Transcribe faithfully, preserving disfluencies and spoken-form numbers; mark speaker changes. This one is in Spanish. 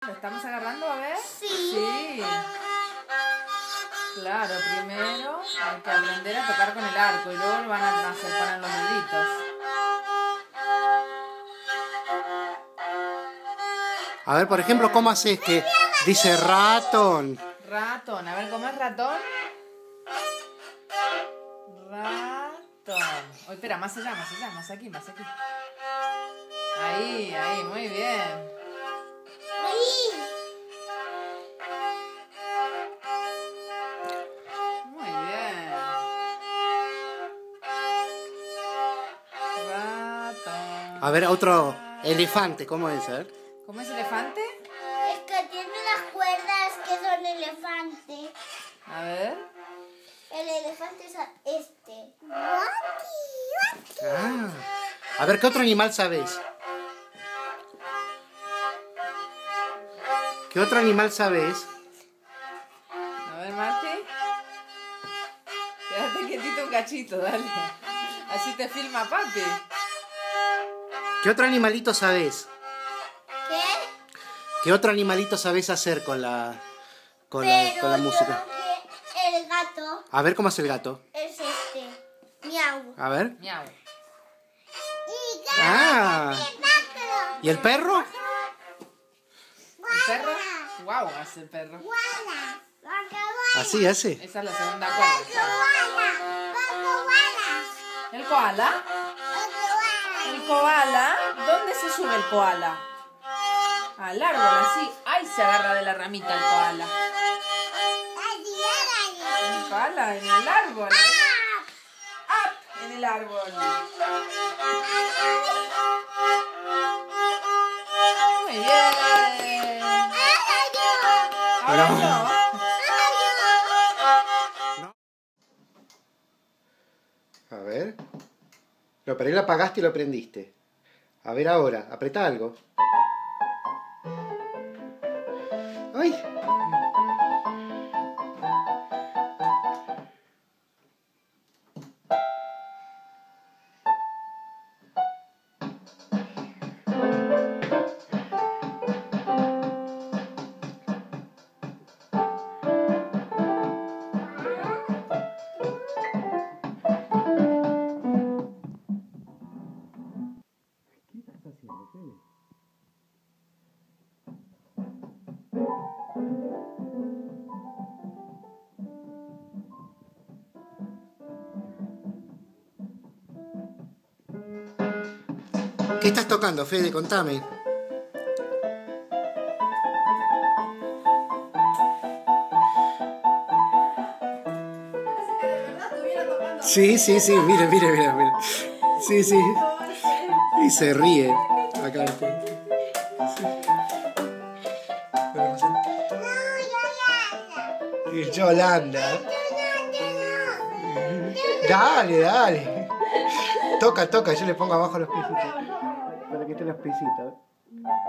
Speaker 1: ¿Lo estamos agarrando? A ver.
Speaker 2: Sí.
Speaker 1: Sí. Claro, primero hay que aprender a tocar con el arco y luego le van a hacer poner los deditos.
Speaker 3: A ver, por ejemplo, ¿cómo haces que dice ratón?
Speaker 1: Ratón. A ver, ¿cómo es ratón? Ratón. Oh, espera, más allá, más allá, más aquí, más aquí. Ahí, ahí, muy bien. Muy bien. Ratón.
Speaker 3: A ver, otro elefante, ¿cómo es? A ver.
Speaker 1: ¿Cómo es elefante?
Speaker 2: Es que tiene unas cuerdas que son elefantes.
Speaker 1: A ver.
Speaker 2: El elefante es este.
Speaker 3: Ah. A ver, ¿qué otro animal sabes? ¿Qué otro animal sabes?
Speaker 1: A ver, Marti. Quédate quietito un cachito, dale. Así te filma papi.
Speaker 3: ¿Qué otro animalito sabes?
Speaker 2: ¿Qué?
Speaker 3: ¿Qué otro animalito sabes hacer con la, con la,
Speaker 2: Pero
Speaker 3: con la
Speaker 2: yo
Speaker 3: música?
Speaker 2: creo que el gato
Speaker 3: A ver, ¿cómo es el gato?
Speaker 2: es este. Miau.
Speaker 3: A ver.
Speaker 1: Miau.
Speaker 2: Y
Speaker 3: Ah.
Speaker 2: gato.
Speaker 3: ¿Y el perro?
Speaker 1: ¿El perro? Guau, hace el perro.
Speaker 2: Guala.
Speaker 3: Así hace.
Speaker 1: Esa es la segunda cuerda. ¿El koala? ¿El koala? ¿Dónde se sube el koala? Al árbol, así. ¡Ay! Se agarra de la ramita el koala. El koala en el árbol. ¿Eh? ¡Up! En el árbol. Muy bien. Ahora no.
Speaker 3: A ver. Lo, pero ahí lo apagaste y lo prendiste. A ver ahora, apretá algo. ¡Ay! ¿Qué estás haciendo, Fede? ¿Qué estás tocando, Fede? Contame. Sí, sí, sí, mire, mire, mire, mire. Sí, sí. Y se ríe. Acá está. Y Yolanda. Dale, dale. Toca, toca, yo le pongo abajo los piecitos. Para que estén los piecitos.